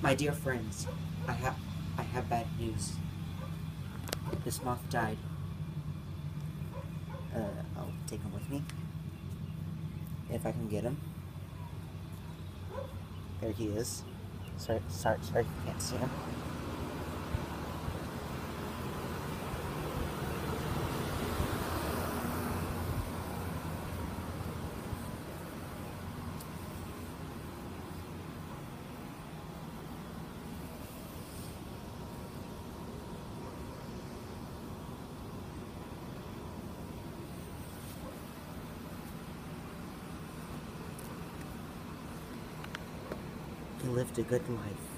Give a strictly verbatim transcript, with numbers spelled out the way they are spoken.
My dear friends, I have I have bad news. This moth died. Uh, I'll take him with me. If I can get him. There he is. Sorry, sorry, sorry, you can't see him. He lived a good life.